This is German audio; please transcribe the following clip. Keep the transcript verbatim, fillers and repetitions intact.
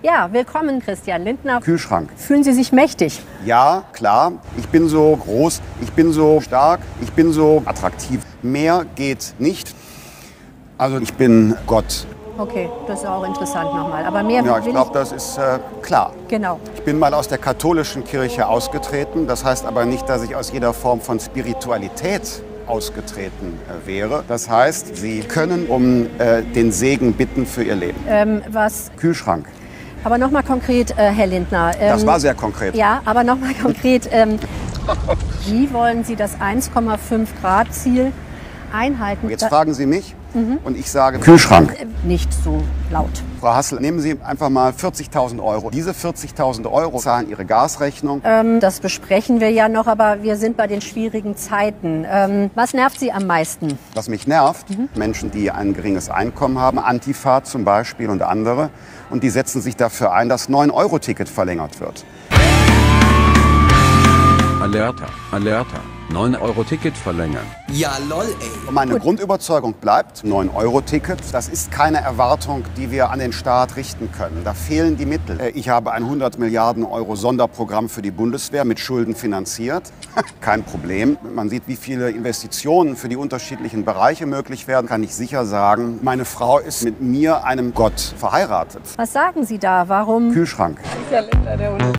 Ja, willkommen, Christian Lindner. Kühlschrank. Fühlen Sie sich mächtig? Ja, klar. Ich bin so groß, ich bin so stark, ich bin so attraktiv. Mehr geht nicht. Also ich bin Gott. Okay, das ist auch interessant nochmal. Aber mehr Ja, ich will glaube, das ist äh, klar. Genau. Ich bin mal aus der katholischen Kirche ausgetreten. Das heißt aber nicht, dass ich aus jeder Form von Spiritualität ausgetreten äh, wäre. Das heißt, Sie können um äh, den Segen bitten für Ihr Leben. Ähm, was? Kühlschrank. Aber nochmal konkret, äh, Herr Lindner. Ähm, Das war sehr konkret. Ja, aber nochmal konkret. Ähm, wie wollen Sie das eins Komma fünf Grad Ziel einhalten? Jetzt fragen Sie mich und ich sage Kühlschrank. Äh, Nicht so laut. Frau Hassel, nehmen Sie einfach mal vierzigtausend Euro. Diese vierzigtausend Euro zahlen Ihre Gasrechnung. Ähm, das besprechen wir ja noch, aber wir sind bei den schwierigen Zeiten. Ähm, was nervt Sie am meisten? Was mich nervt, Menschen, die ein geringes Einkommen haben, Antifa zum Beispiel und andere, und die setzen sich dafür ein, dass neun Euro Ticket verlängert wird. Alerta, Alerta, neun Euro Ticket verlängern. Ja, lol, ey. Meine Grundüberzeugung bleibt, neun Euro Ticket, das ist keine Erwartung, die wir an den Staat richten können. Da fehlen die Mittel. Äh, Ich habe ein hundert Milliarden Euro Sonderprogramm für die Bundeswehr mit Schulden finanziert. Kein Problem. Wenn man sieht, wie viele Investitionen für die unterschiedlichen Bereiche möglich werden, kann ich sicher sagen, meine Frau ist mit mir, einem Gott, verheiratet. Was sagen Sie da? Warum? Kühlschrank.